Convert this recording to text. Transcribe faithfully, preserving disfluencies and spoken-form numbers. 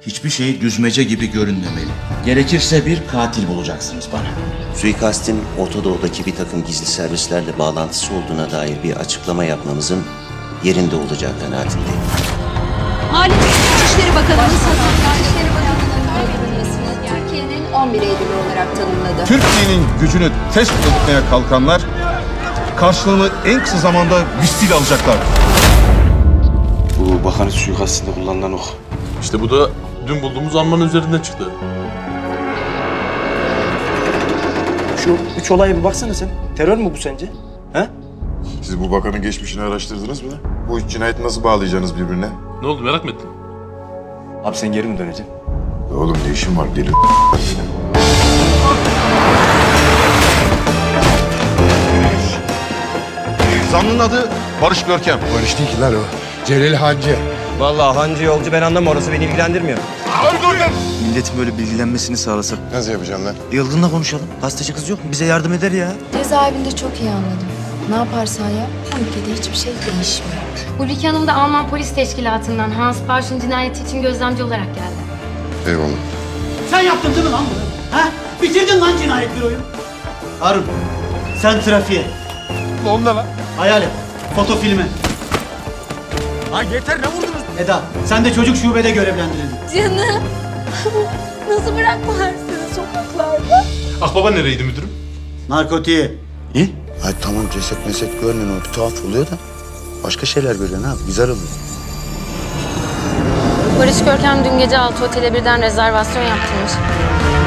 Hiçbir şey düzmece gibi görünmemeli. Gerekirse bir katil bulacaksınız bana. Suikastin Orta Doğu'daki bir takım gizli servislerle bağlantısı olduğuna dair bir açıklama yapmamızın yerinde olacağı kanaatindeyim. Aile İçişleri Bakanımız İçişleri Bakanı'nın öldürülmesini Türkiye'nin on bir Eylül'ü olarak tanımladı. Türkiye'nin gücünü test etmeye kalkanlar karşılığını en kısa zamanda vistil alacaklar. Bu bakanın suikastinde kullanılan ok. İşte bu da dün bulduğumuz armanın üzerinden çıktı. Şu üç olaya bir baksana sen. Terör mü bu sence? He? Siz bu bakanın geçmişini araştırdınız mı? Bu üç cinayeti nasıl bağlayacaksınız birbirine? Ne oldu, merak mı ettin? Abi sen geri mi döneceksin? Oğlum ne işin var? Deli Zanlının adı Barış Görkem. Barış değil ki lan o. Celil Hancı. Vallahi hancı yolcu ben anlamam, orası beni ilgilendirmiyor. Milletin böyle bilgilenmesini sağlasak. nasıl yapacaksın lan? Yılgın'la konuşalım. Gazeteci kız yok mu? Bize yardım eder ya. Cezaevinde çok iyi anladım. Ne yaparsan yap, bu ülkede hiçbir şey değişmiyor. Ulrike Hanım da Alman Polis Teşkilatı'ndan Hans Barsch'ın cinayeti için gözlemci olarak geldi. Eyvallah. Sen yaptın değil mi lan bunu? Ha? Bitirdin lan cinayet büroyu. Harun, sen trafiğe. Onunla lan. Hayal et, foto filme. Ha yeter, ne vurdunuz? Eda, sen de çocuk şubede görevlendirildin. Canım, nasıl bırakmalar seni sokaklarda? Akbaba nereydi müdürüm? Narkotiğe. İyi. Ay tamam, ceset meset görünüyor, bir tuhaf oluyor da. Başka şeyler görüyor, ne yap? Güzel oluyor. Barış Görkem dün gece altı otele birden rezervasyon yaptırmış.